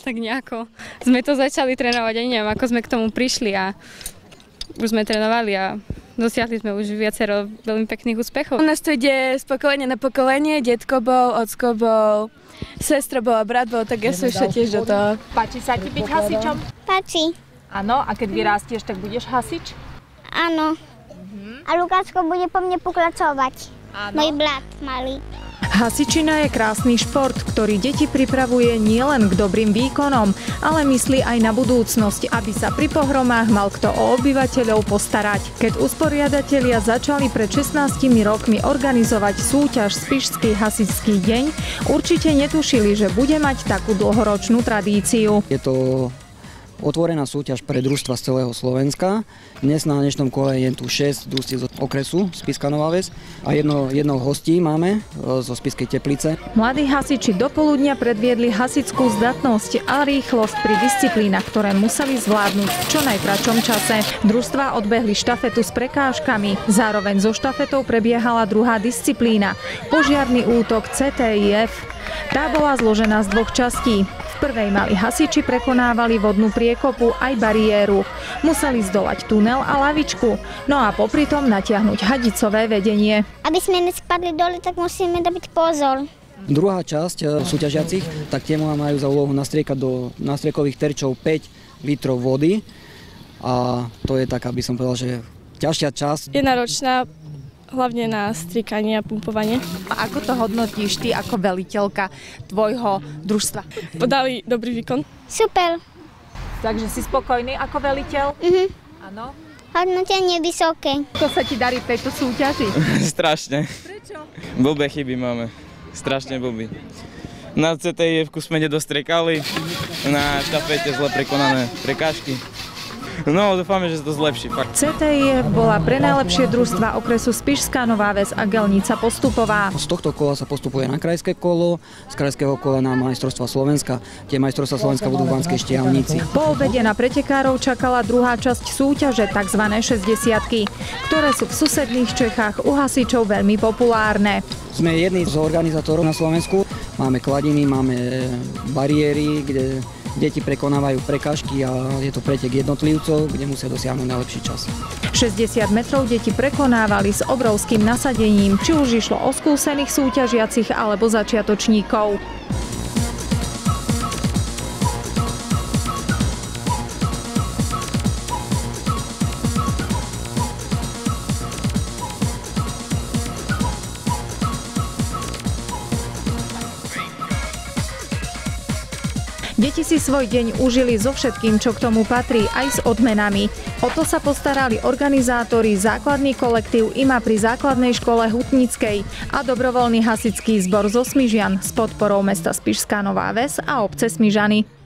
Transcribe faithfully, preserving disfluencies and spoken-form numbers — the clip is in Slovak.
tak nejako sme to začali trénovať, ani neviem, ako sme k tomu prišli a už sme trénovali a dosiahli sme už viacero veľmi pekných úspechov. U nás to ide z pokolenia na pokolenie, detko bol, ocko bol, sestra bola, brat bol, tak ja som išla tiež do toho. Páči sa ti byť hasičom? Páči. Áno, a keď vyrástieš, tak budeš hasič? Áno. Uh-huh. A Lukáčko bude po mne pokračovať. Áno. Môj brat malý. Hasičina je krásny šport, ktorý deti pripravuje nielen k dobrým výkonom, ale myslí aj na budúcnosť, aby sa pri pohromách mal kto o obyvateľov postarať. Keď usporiadatelia začali pred šestnástimi rokmi organizovať súťaž Spišský hasičský deň, určite netušili, že bude mať takú dlhoročnú tradíciu. Je to otvorená súťaž pre družstva z celého Slovenska. Dnes na dnešnom kole je tu šesť družstiev z okresu Spišská Nová Ves a jedno, jedno hostí máme zo Spišskej Teplice. Mladí hasiči do poludnia predviedli hasičskú zdatnosť a rýchlosť pri disciplínach, ktoré museli zvládnuť v čo najkratšom čase. Družstvá odbehli štafetu s prekážkami. Zároveň so štafetou prebiehala druhá disciplína – požiarny útok cé té í ef. Tá bola zložená z dvoch častí. V prvej mali hasiči prekonávali vodnú priekopu aj bariéru. Museli zdolať tunel a lavičku, no a popri tom natiahnuť hadicové vedenie. Aby sme nespadli dole, tak musíme dať pozor. Druhá časť súťažiacich, tak tie majú za úlohu nastriekať do nastriekových terčov päť litrov vody a to je tak, aby som povedal, že ťažšia časť. Je náročná, hlavne na striekanie a pumpovanie. A ako to hodnotíš ty ako veliteľka tvojho družstva? Podali dobrý výkon. Super. Takže si spokojný ako veliteľ? Mhm. Áno. Hodnotenie vysoké. Ako sa ti darí v tejto súťaži? Strašne. Prečo? Blbé chyby máme. Strašne blbý. Na cé té í efku sme nedostriekali, na štafete zle prekonané prekážky. No, dúfame, že sa to zlepší. Fakt. cé té í ef bola pre najlepšie družstva okresu Spišská Nová Ves a Gelnica postupová. Z tohto kola sa postupuje na krajské kolo, z krajského kola na majstrovstvá Slovenska. Tie majstrovstvá Slovenska budú v Banskej Štiavnici. Po obede na pretekárov čakala druhá časť súťaže, tzv. šesťdesiatky, ktoré sú v susedných Čechách u hasičov veľmi populárne. Sme jedni z organizátorov na Slovensku. Máme kladiny, máme bariéry, kde deti prekonávajú prekážky a je to pretek jednotlivcov, kde musia dosiahnuť najlepší čas. šesťdesiat metrov deti prekonávali s obrovským nasadením, či už išlo o skúsených súťažiacich alebo začiatočníkov. Deti si svoj deň užili so všetkým, čo k tomu patrí, aj s odmenami. O to sa postarali organizátori, základný kolektív í em á pri základnej škole Hutnickej a dobrovoľný hasičský zbor zo Smižian s podporou mesta Spišská Nová Ves a obce Smižany.